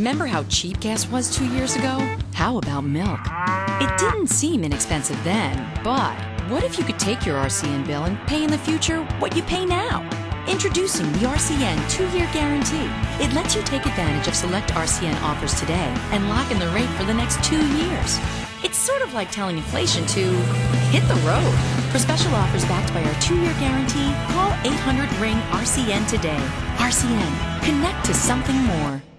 Remember how cheap gas was 2 years ago? How about milk? It didn't seem inexpensive then, but what if you could take your RCN bill and pay in the future what you pay now? Introducing the RCN 2-year guarantee. It lets you take advantage of select RCN offers today and lock in the rate for the next 2 years. It's sort of like telling inflation to hit the road. For special offers backed by our 2-year guarantee, call 800-RING-RCN today. RCN. Connect to something more.